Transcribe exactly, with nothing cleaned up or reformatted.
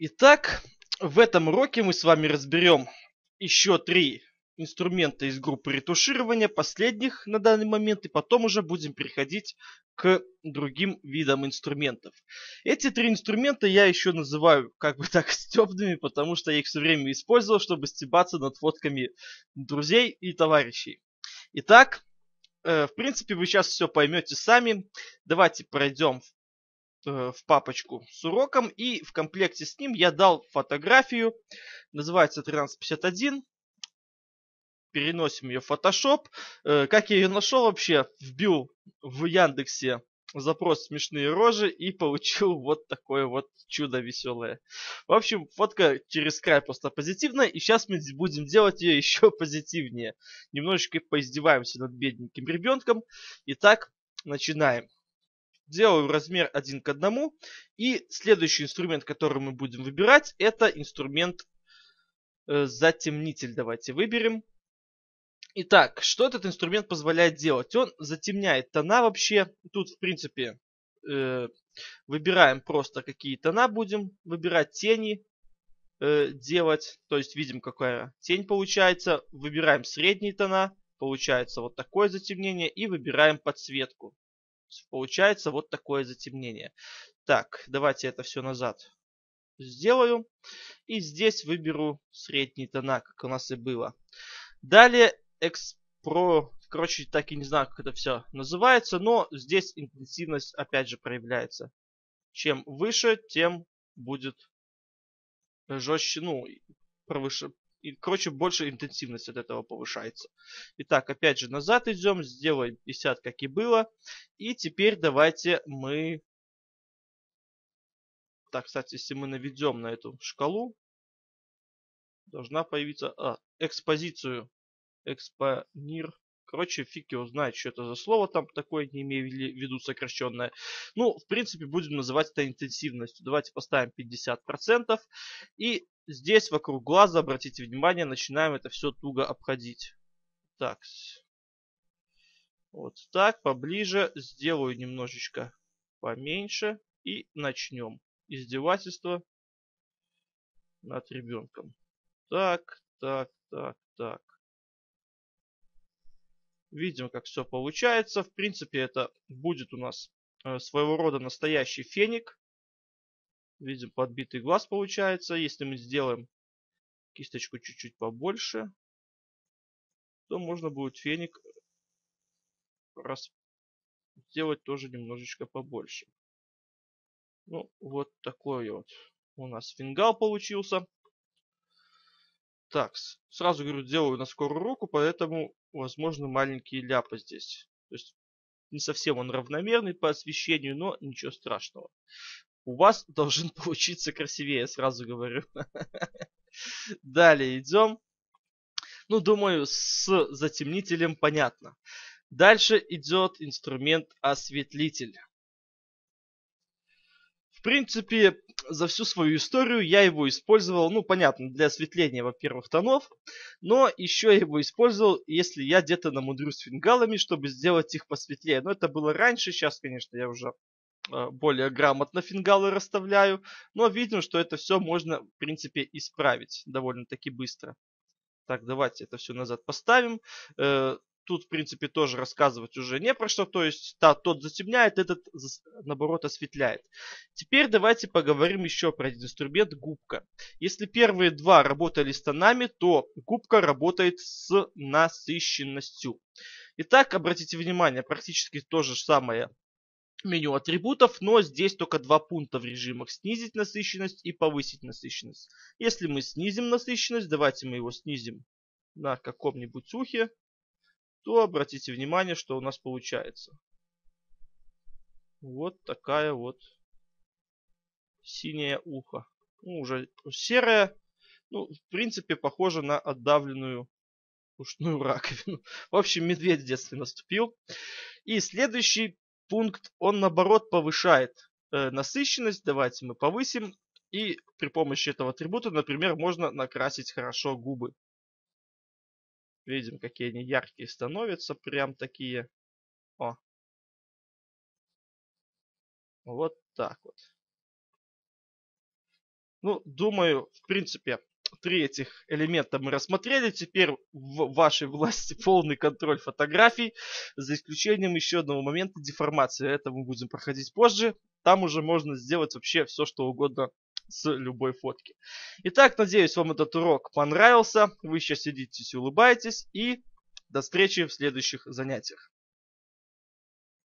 Итак, в этом уроке мы с вами разберем еще три инструмента из группы ретуширования, последних на данный момент, и потом уже будем переходить к другим видам инструментов. Эти три инструмента я еще называю как бы так стебными, потому что я их все время использовал, чтобы стебаться над фотками друзей и товарищей. Итак, э, в принципе, вы сейчас все поймете сами. Давайте пройдем в папочку с уроком, и в комплекте с ним я дал фотографию, называется тринадцать пятьдесят один, переносим ее в Photoshop. Как я ее нашел вообще, вбил в Яндексе запрос смешные рожи и получил вот такое вот чудо веселое. В общем, фотка через край просто позитивная, и сейчас мы будем делать ее еще позитивнее. Немножечко поиздеваемся над бедненьким ребенком. Итак, начинаем. Делаю размер один к одному. И следующий инструмент, который мы будем выбирать, это инструмент э, затемнитель. Давайте выберем. Итак, что этот инструмент позволяет делать? Он затемняет тона вообще. Тут, в принципе, э, выбираем просто, какие тона будем выбирать. Тени э, делать. То есть видим, какая тень получается. Выбираем средние тона. Получается вот такое затемнение. И выбираем подсветку. Получается вот такое затемнение. Так, давайте это все назад сделаю. И здесь выберу средние тона, как у нас и было. Далее экспро... Короче, так и не знаю, как это все называется, но здесь интенсивность опять же проявляется. Чем выше, тем будет жестче, ну, повыше. И, короче, больше интенсивность от этого повышается. Итак, опять же, назад идем, сделаем пятьдесят, как и было. И теперь давайте мы... Так, кстати, если мы наведем на эту шкалу, должна появиться... А, экспозицию. Экспонир. Короче, фиг его знает, что это за слово там такое, не имею в виду сокращенное. Ну, в принципе, будем называть это интенсивностью. Давайте поставим пятьдесят процентов. И здесь вокруг глаза, обратите внимание, начинаем это все туго обходить. Так. Вот так, поближе. Сделаю немножечко поменьше. И начнем издевательство над ребенком. Так, так, так, так. Видим, как все получается. В принципе, это будет у нас своего рода настоящий феник. Видим, подбитый глаз получается. Если мы сделаем кисточку чуть-чуть побольше, то можно будет феник раз... сделать тоже немножечко побольше. Ну, вот такой вот у нас фингал получился. Так, сразу говорю, делаю на скорую руку, поэтому, возможно, маленькие ляпы здесь. То есть не совсем он равномерный по освещению, но ничего страшного. У вас должен получиться красивее, сразу говорю. Далее идем. Ну, думаю, с затемнителем понятно. Дальше идет инструмент осветлитель. В принципе, за всю свою историю я его использовал, ну, понятно, для осветления, во-первых, тонов, но еще я его использовал, если я где-то намудрюсь фингалами, чтобы сделать их посветлее. Но это было раньше, сейчас, конечно, я уже более грамотно фингалы расставляю, но видим, что это все можно, в принципе, исправить довольно-таки быстро. Так, давайте это все назад поставим. Тут, в принципе, тоже рассказывать уже не про что. То есть, да, тот затемняет, этот, наоборот, осветляет. Теперь давайте поговорим еще про один инструмент губка. Если первые два работали с тонами, то губка работает с насыщенностью. Итак, обратите внимание, практически то же самое меню атрибутов, но здесь только два пункта в режимах: снизить насыщенность и повысить насыщенность. Если мы снизим насыщенность, давайте мы его снизим на каком-нибудь ухе, то обратите внимание, что у нас получается. Вот такая вот синее ухо. Ну, уже серое. Ну, в принципе, похоже на отдавленную ушную раковину. В общем, медведь в детстве наступил. И следующий пункт, он наоборот повышает э, насыщенность. Давайте мы повысим. И при помощи этого атрибута, например, можно накрасить хорошо губы. Видим, какие они яркие становятся. Прям такие. О. Вот так вот. Ну, думаю, в принципе, три этих элемента мы рассмотрели. Теперь в вашей власти полный контроль фотографий, за исключением еще одного момента — деформации. Это мы будем проходить позже. Там уже можно сделать вообще все, что угодно с любой фотки. Итак, надеюсь, вам этот урок понравился. Вы сейчас сидите и улыбаетесь. И до встречи в следующих занятиях.